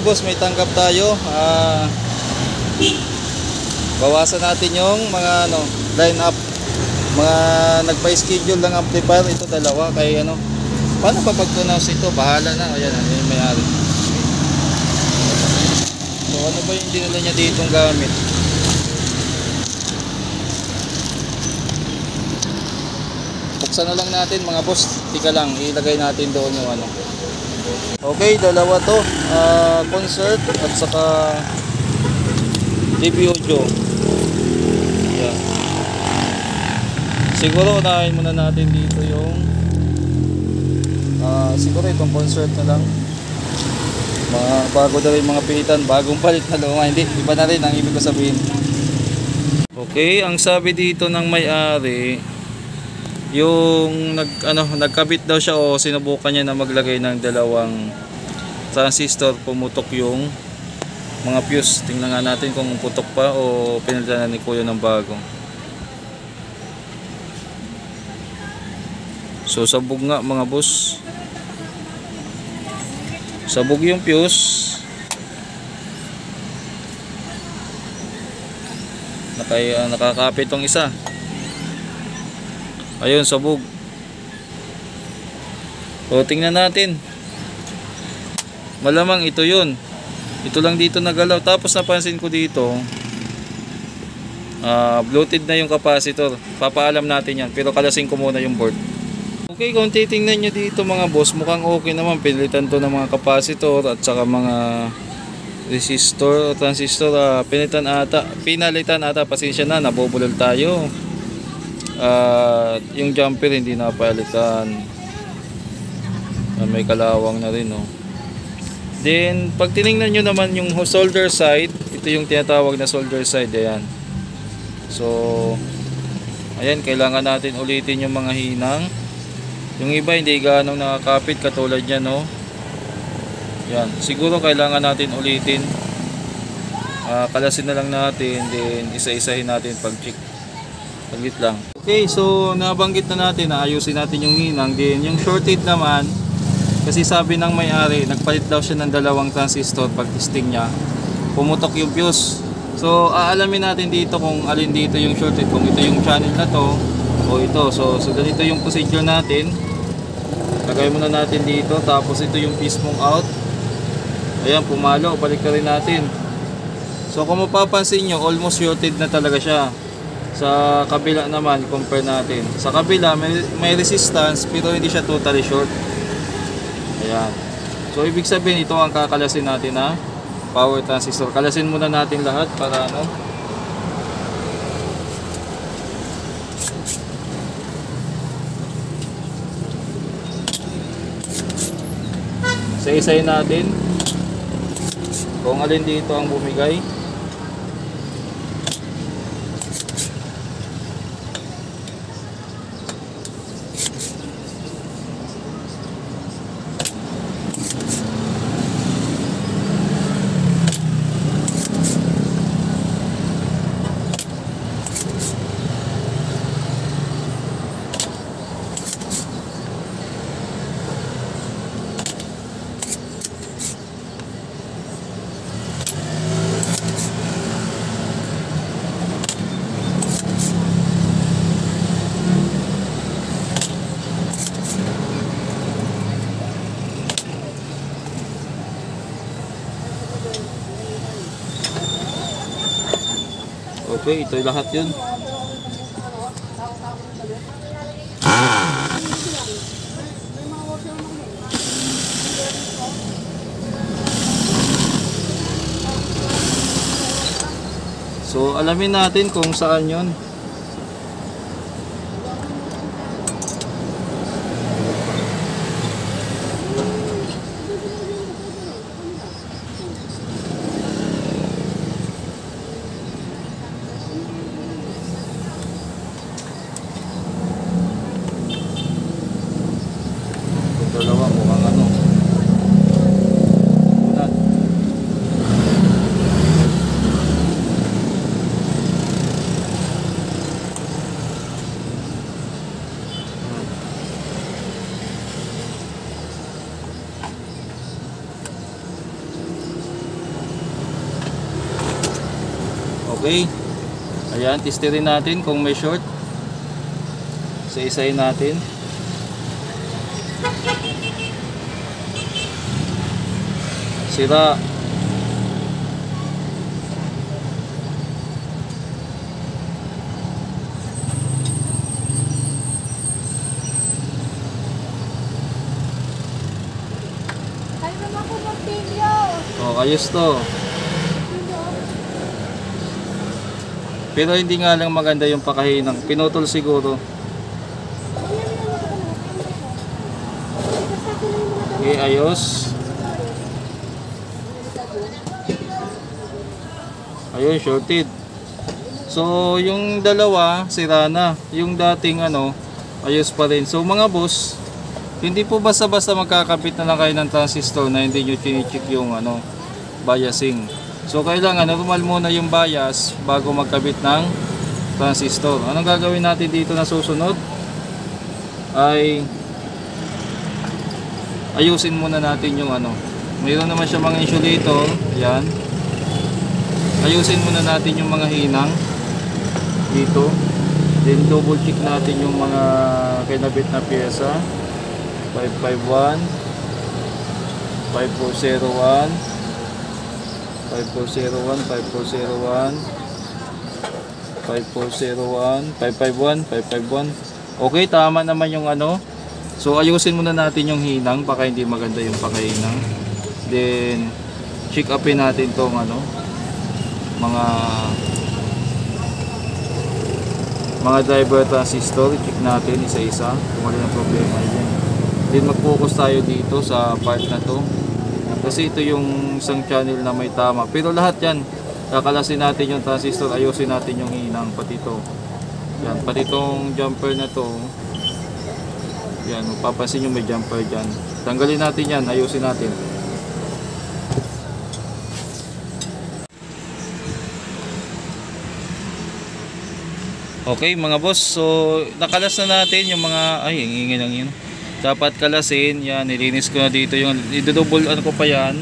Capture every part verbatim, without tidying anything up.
mga boss, may tanggap tayo. Ah, bawasan natin yung mga ano, line up, mga nagpa-schedule ng amplifier. Ito dalawa kay ano. Paano pa pag-tunaws ito? Bahala na. Ayan, ano yung may-ari. So ano ba yung dinala niya ditong gamit? Buksan na lang natin mga boss. Tika lang, ilagay natin doon yung ano. Okay, dalawa to, uh, concert at saka T V audio. Yeah. Siguro unahin muna natin dito yung uh, siguro itong concert na lang. Mga bago na rin mga pilitan, bagong palit na luma. Hindi, iba na rin ang ibig ko sabihin. Okay, ang sabi dito ng may-ari, yung nag ano nagkabit daw siya o sinubukan niya na maglagay ng dalawang transistor, pumutok yung mga fuse. Tingnan nga natin kung putok pa o pinalitan na ni Kuya ng bago. So sabog nga mga boss, sabog yung fuse. Nakay uh, nakakapit tong isa. Ayun, sabog. So tingnan natin. Malamang ito yun. Ito lang dito nagalaw. Tapos napansin ko dito, uh, bloated na yung capacitor. Papaalam natin yan, pero kalasing ko muna yung board. Okay, kung titingnan nyo dito mga boss, mukhang okay naman. Pinalitan to ng mga capacitor at saka mga resistor o transistor. uh, Pinalitan ata Pinalitan ata, pasensya na, nabubulol tayo. Uh, yung jumper hindi napalitan. Uh, may kalawang na rin, oh. Then pag tinignan nyo naman yung solder side, ito yung tinatawag na solder side. Ayan. So ayan, kailangan natin ulitin yung mga hinang. Yung iba hindi ganong nakakapit katulad yan, no? Yan, siguro kailangan natin ulitin. uh, Kalasin na lang natin, then isa-isahin natin pag check. Paglit lang. Okay, so nabanggit na natin na ayusin natin yung hinang. Din yung shorted naman, kasi sabi ng may-ari, nagpalit daw siya ng dalawang transistor. Pag testing niya, pumutok yung fuse. So aalamin natin dito kung alin dito yung shorted, kung ito yung channel na to o ito. So, so ganito yung procedure natin. Lagay muna natin dito, tapos ito yung mismong out. Ayan, pumalo, balik ka rin natin. So kung mapapansin nyo, almost shorted na talaga siya. Sa kabila naman, compare natin. Sa kabila may, may resistance pero hindi siya totally short. Ayan. So ibig sabihin ito ang kakalasin natin na power transistor. Kalasin muna natin lahat para ano. Isa-isahin natin kung alin dito ang bumigay. Okay, ito lahat yun. So alamin natin kung saan yun. Dalawa mukhang ano. Unan. Okay. Ayan, testerin natin kung may short. Isa-isayin natin. Sira. Ay, naman ko magpilyo. Oh, ayos to. Pero hindi nga lang maganda yung pakahinang. Pinutol siguro. Okay, ayos. Ayun, shorted. So, yung dalawa, sira na. Yung dating ano, ayos pa rin. So, mga boss, hindi po basta-basta magkakabit na lang kayo ng transistor na hindi nyo chine-check yung ano, biasing. So, kailangan normal muna yung bias bago magkabit ng transistor. Anong gagawin natin dito na susunod? Ay ayusin muna natin yung ano. Mayroon naman siya mga insulator. Ayan. Ayusin muna natin yung mga hinang dito. Then double check natin yung mga kinabit na pyesa. five five one, five four zero one, five four zero one, five four zero one, five four zero one, five five one, five five one. Okay, tama naman yung ano. So ayusin muna natin yung hinang, baka hindi maganda yung pakahinang. Then check upin natin tong ano, mga mga driver transistor. Check natin isa-isa kung ano yung problema yan. Then mag-focus tayo dito sa part na to, kasi ito yung isang channel na may tama. Pero lahat yan, kakalasin natin yung transistor, ayusin natin yung hinang, pati ito. Yan, pati itong jumper na to. Yan, mapapansin nyo may jumper dyan. Tanggalin natin yan, ayusin natin. Okay mga boss, so nakalas na natin yung mga, ay ingingin lang yun. Dapat kalasin, yan, nilinis ko na dito yung, i-double ano ko pa yan.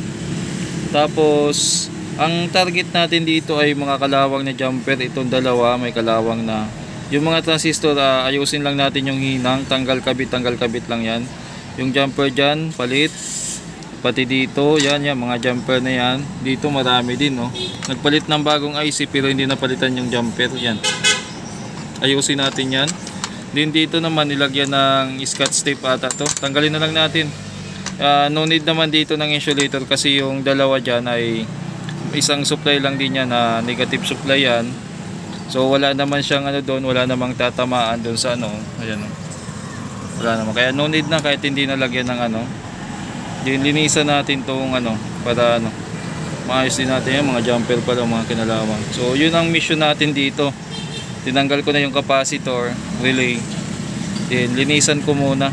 Tapos, ang target natin dito ay mga kalawang na jumper. Itong dalawa, may kalawang na. Yung mga transistor, uh, ayusin lang natin yung hinang, tanggal kabit, tanggal kabit lang yan. Yung jumper dyan, palit. Pati dito, yan, yan, mga jumper na yan. Dito marami din, no. Nagpalit ng bagong I C, pero hindi napalitan yung jumper, yan. Ayusin natin yan. Din dito naman nilagyan ng scotch tape ata to. Tanggalin na lang natin. Uh, no need naman dito ng insulator kasi yung dalawa dyan ay isang supply lang din yan, na negative supply yan. So wala naman siyang ano doon, wala namang tatamaan doon sa ano. Ayan, wala naman. Kaya no need na kahit hindi nalagyan ng ano. Din linisan natin tong ano para ano, maayos din natin yung mga jumper pala, mga kinalaman. So yun ang mission natin dito. Tinanggal ko na yung capacitor, relay. Then, linisan ko muna.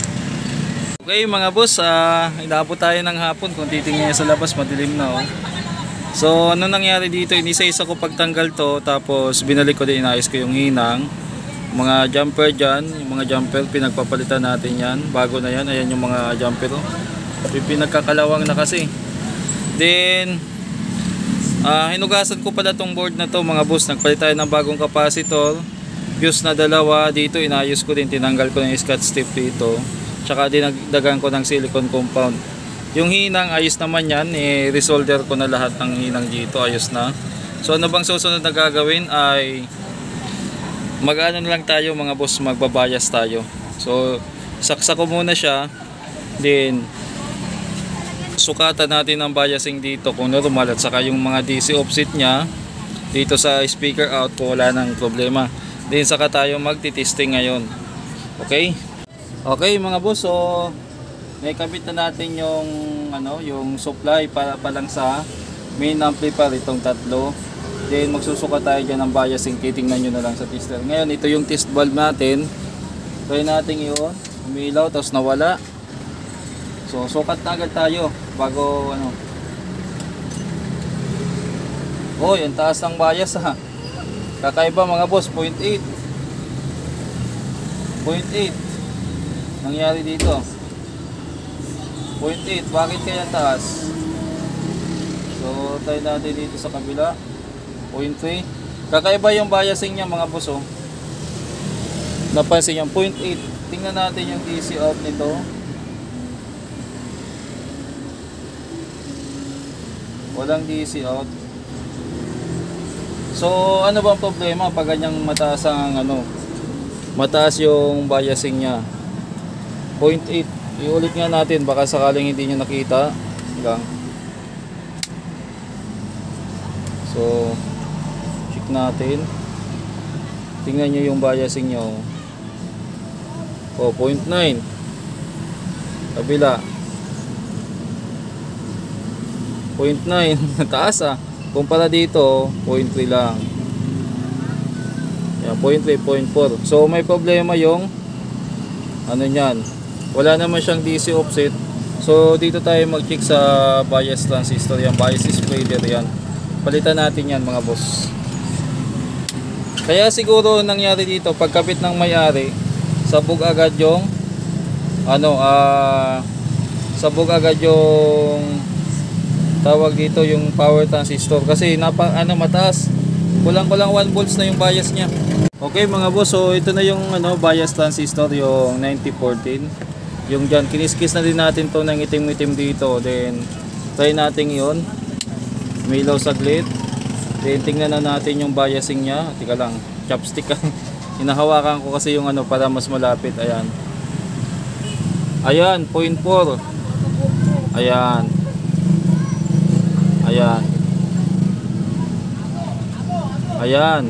Okay mga boss, uh, inabot tayo ng hapon. Kung titingnan sa labas, madilim na. Oh. So, ano nangyari dito? Inisa-isa ko pagtanggal to. Tapos, binalik ko din, inayos ko yung hinang. Mga jumper dyan. Yung mga jumper, pinagpapalitan natin yan. Bago na yan. Ayan yung mga jumper. Oh. Pinagkakalawang na kasi. Then, Uh, hinugasan ko pala tong board na to mga boss. Nagpalit tayo ng bagong capacitor, fuse na dalawa. Dito inayos ko din, tinanggal ko ng scotch tape dito, tsaka dinagdagan ko ng silicone compound. Yung hinang ayos naman yan, eh, resolder ko na lahat ng hinang dito, ayos na. So ano bang susunod na gagawin ay mag-ano lang tayo mga boss, magbabayas tayo. So saksa ko muna siya, then sukatan natin ang biasing dito kung normal, at saka yung mga D C offset nya dito sa speaker out kung wala nang problema. Then saka tayo magti-testing ngayon. Okay? Okay mga boss, so naikabit na natin yung ano, yung supply para pa lang sa main amplifier, itong tatlo. Then magsusukat tayo dyan ng biasing, titingnan nyo na lang sa tester. Ngayon ito yung test valve natin. Try natin yun, umilaw tapos nawala. So sukat na agad tayo bago ano. Oh, yung taas ng bias ha. Kakaiba mga boss, zero point eight. zero point eight. Nangyari dito. zero point eight, bakit kaya taas? So try natin dito sa kabila. point three. Kakaiba yung biasing niya mga boss oh. Napansin niyo, point eight. Tingnan natin yung D C out nito. Walang D C out. So ano ba ang problema pag ganyang mataas ang ano, mataas yung biasing niya? point eight. Iulit nga natin baka sakaling hindi niyo nakita lang. So check natin. Tingnan niyo yung biasing niyo. Oh, point nine. Kabila. point nine. Taas ah. Kumpara dito, point three lang. Yan, point three, point four. So may problema yung ano niyan. Wala naman siyang D C offset. So dito tayo mag-check sa bias transistor, yan, bias spreader yan. Palitan natin yan mga boss. Kaya siguro nangyari dito, pagkapit ng may-ari, sabog agad yung ano, ah, sabog agad yung tawag dito yung power transistor kasi napa, ano, mataas. Kulang-kulang one volts na yung bias niya. Okay mga boss, so ito na yung ano, bias transistor, yung ninety fourteen. Yung dyan, kiniskis na din natin to ng itim-itim dito. Then try natin yun. Milaw saglit. Then tingnan na natin yung biasing niya. Tika lang, chopstick. Hinahawakan ko kasi yung ano para mas malapit. Ayan. Ayan, point four. Ayan. Ayan. Ayan.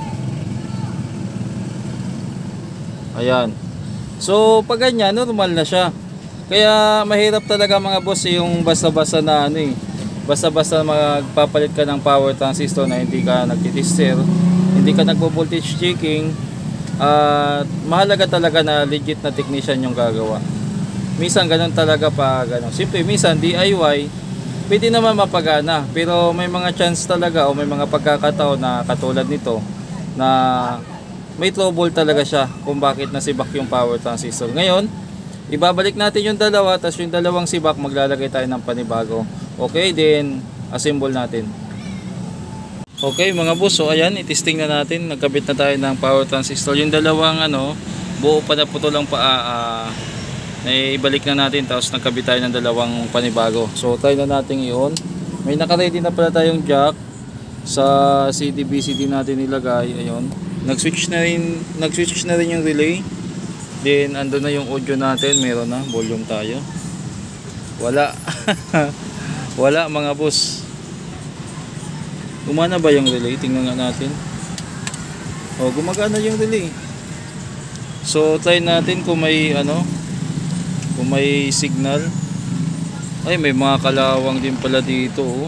Ayan. So pag ganyan, normal na siya. Kaya mahirap talaga mga boss yung basta-basta na ano eh. Basta-basta magpapalit ka ng power transistor na hindi ka nagtitester, hindi ka nagpo-voltage checking. At uh, mahalaga talaga na legit na technician yung gagawa. Minsan ganun talaga pa ganun. Siyempre minsan D I Y pwede naman mapagana, pero may mga chance talaga o may mga pagkakataon na katulad nito na may trouble talaga siya kung bakit nasibak yung power transistor. Ngayon, ibabalik natin yung dalawa, tapos yung dalawang sibak maglalagay tayo ng panibago. Okay, then assemble natin. Okay mga boss, so ayan, itesting na natin. Nagkabit na tayo ng power transistor. Yung dalawang ano, buo pa na putol ang paa, uh, ibalik na natin, tapos nagkabit tayo ng dalawang panibago. So try na natin iyon. May naka-ready na pala tayong jack sa C D B C D natin nilagay. Ayun, nag-switch na rin, nag-switch na rin yung relay. Then ando na yung audio natin, meron na volume tayo. Wala. Wala mga boss. Gumana ba yung relay? Tingnan nga natin. Oh, gumagana yung relay. So try natin kung may ano, kung may signal. Ay, may mga kalawang din pala dito oh.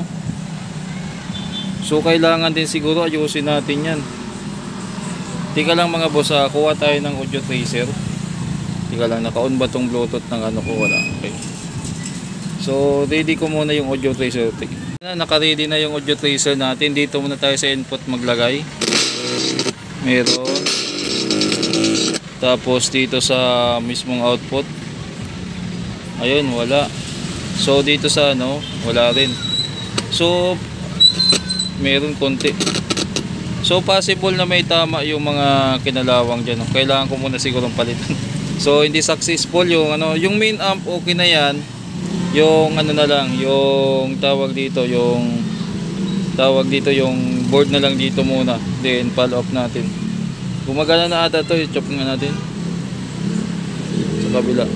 So kailangan din siguro ayusin natin yan. Tika lang mga boss, ah, kuha tayo ng audio tracer. Tika lang, naka-on ba tong bluetooth ng ano ko? Wala. Okay. So ready ko muna yung audio tracer. Naka-ready na yung audio tracer natin. Dito muna tayo sa input maglagay. Meron. Tapos dito sa mismong output. Ayun, wala. So dito sa ano, wala rin. So meron konti. So possible na may tama yung mga kinalawang diyan. Kailangan ko muna sigurong palitan. So hindi successful yung ano, yung main amp okay na yan. Yung ano na lang, yung tawag dito, yung tawag dito yung board na lang dito muna. Then follow up natin. Gumagana na ata to, i-chop nga natin. Sa kabila.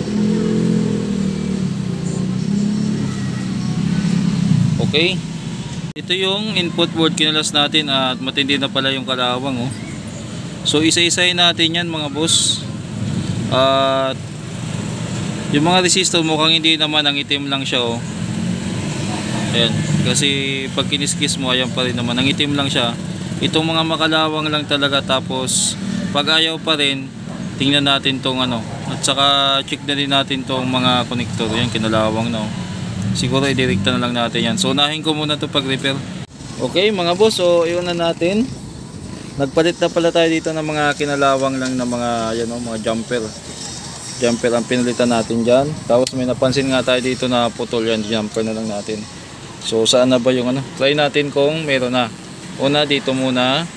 Okay. Ito yung input board kinalas natin at matindi na pala yung kalawang oh. So isa-isahin natin yan mga boss. At yung mga resistor mukhang hindi naman, ang itim lang siya oh. Ayan. Kasi pag kiniskis mo ayan pa rin naman, ang itim lang siya. Itong mga makalawang lang talaga. Tapos pag ayaw pa rin, tingnan natin tong ano. At saka check na din natin tong mga connector. Yan kinalawang no. Siguro i-directa na lang natin yan. So unahin ko muna to pag-repair. Okay mga boss, so iyon na natin. Nagpalit na pala tayo dito ng mga kinalawang lang na mga yan, oh, mga jumper. Jumper ang pinalitan natin dyan. Tapos may napansin nga tayo dito na putol yan. Jumper na lang natin. So saan na ba yung ano? Try natin kung meron na. Una dito muna.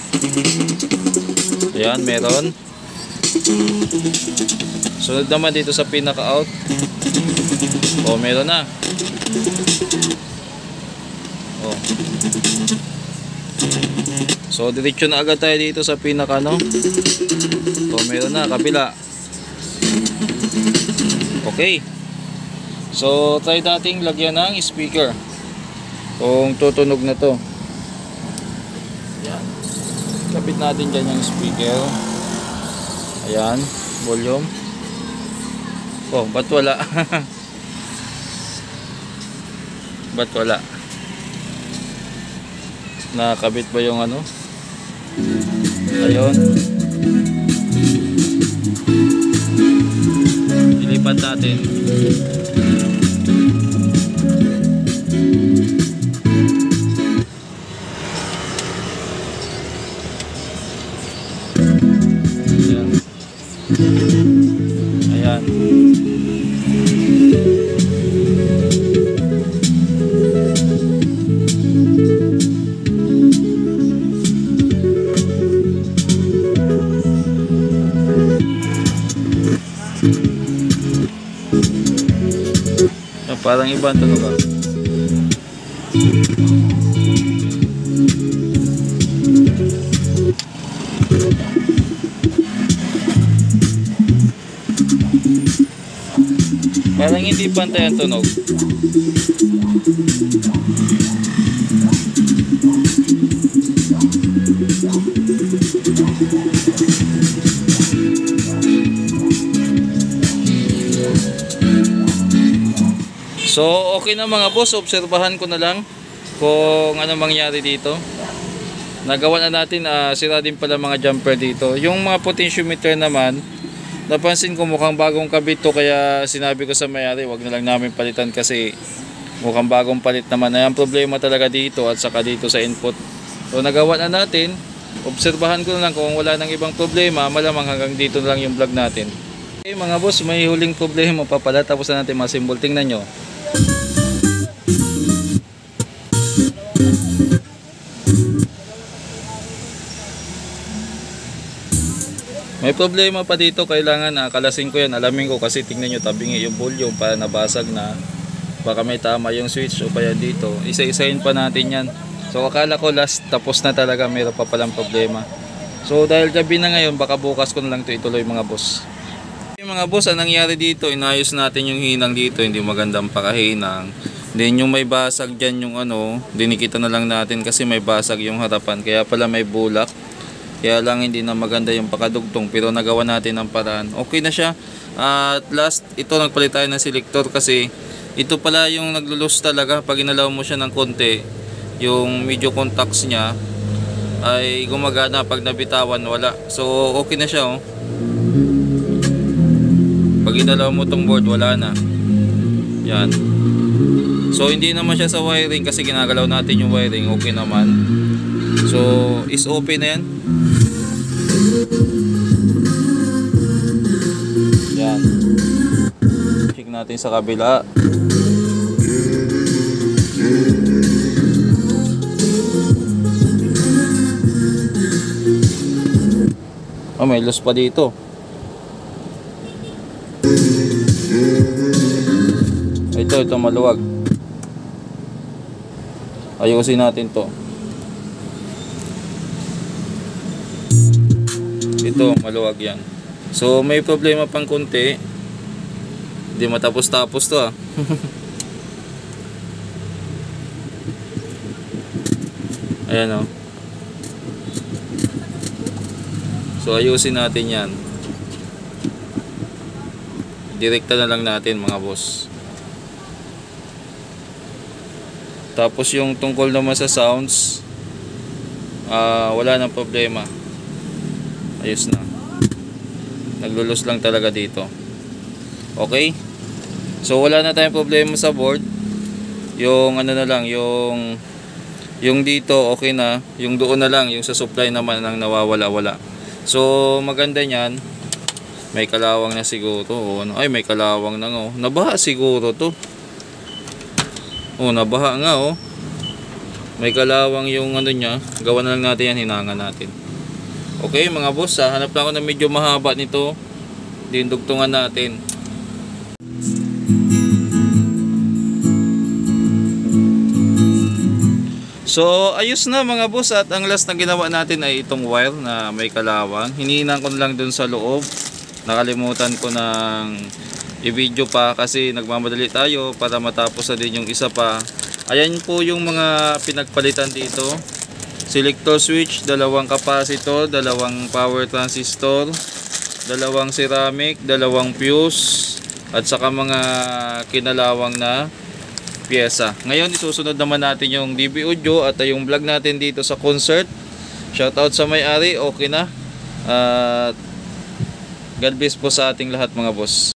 Ayan, meron. Sunod naman dito sa pinaka-out. O, meron na. O. So, diretso na agad tayo dito sa pinaka, no? O, meron na, kabila. Okay. So, try nating lagyan ng speaker. Kung tutunog na to. Ayan. Kapit natin dyan yung speaker. Ayan. Volume. Oh, ba't wala? Ba't wala? Nakakabit ba yung ano? Ayun. Ilipat natin. Ayan. Ayan, parang iba ang tunog ah. Parang hindi pantay ang tunog. So okay na mga boss, obserbahan ko na lang kung ano mangyari dito. Nagawa na natin, uh, sira din pala mga jumper dito. Yung mga potentiometer naman, napansin ko mukhang bagong kabit to, kaya sinabi ko sa may-ari wag na lang namin palitan kasi mukhang bagong palit naman. Ay ang problema talaga dito at saka dito sa input. So nagawa na natin, obserbahan ko na lang kung wala nang ibang problema, malamang hanggang dito na lang yung vlog natin. Okay mga boss, may huling problema pa pala, tapos na natin masimbol. Tingnan nyo. May problema pa dito, kailangan uh, kalasin ko yan, alamin ko kasi tingnan nyo tabingi yung volume para nabasag na, baka may tama yung switch o kaya dito, isa-isahin pa natin yan. So akala ko last tapos na talaga, mayroon pa palang problema. So dahil gabi na ngayon, baka bukas ko na lang ito ituloy mga boss. Yung mga boss, ang nangyari dito, inayos natin yung hinang dito, hindi magandang pakahinang. Then yung may basag dyan yung ano, dinikita na lang natin kasi may basag yung harapan, kaya pala may bulak. Kaya lang hindi na maganda yung pakadugtong, pero nagawa natin ang paraan. Okay na siya. At last, ito nagpalit tayo ng selector kasi ito pala yung naglulus talaga. Pag inalaw mo siya ng konti, yung medyo contacts niya ay gumagana, pag nabitawan wala. So okay na siya oh. Pag inalaw mo tong board, wala na. Yan. So hindi naman siya sa wiring kasi ginagalaw natin yung wiring. Okay naman. So is open na yan. Yan. Check natin sa kabila. Oh, may loose pa dito. Ito, ito maluwag. Ayusin natin to. Ito, maluwag yan. So, may problema pang konti. Hindi matapos-tapos to ah. Ayan oh. So, ayusin natin yan. Direkta na lang natin mga boss. Tapos yung tungkol naman sa sounds, uh, wala nang problema. Ayos na. Naglulus lang talaga dito. Okay? So wala na tayong problema sa board. Yung ano na lang, yung yung dito okay na, yung doon na lang, yung sa supply naman ang nawawala-wala. So maganda niyan. May kalawang na siguro. O, ano? Ay, may kalawang na nga. Oh. Nabaha siguro to. Oh, nabaha nga oh. May kalawang yung ano niya. Gawa na lang natin yan, hinangan natin. Okay mga boss, ha? Hanap lang ako na medyo mahaba nito. Dindugtungan natin. So ayos na mga boss, at ang last na ginawa natin ay itong wire na may kalawang. Hinihinan ko lang dun sa loob. Nakalimutan ko ng i-video pa kasi nagmamadali tayo para matapos na din yung isa pa. Ayan po yung mga pinagpalitan dito. Selector switch, dalawang capacitor, dalawang power transistor, dalawang ceramic, dalawang fuse, at saka mga kinalawang na pyesa. Ngayon isusunod naman natin yung D B Audio at yung vlog natin dito sa concert. Shoutout sa may-ari, okay na. At God bless po sa ating lahat mga boss.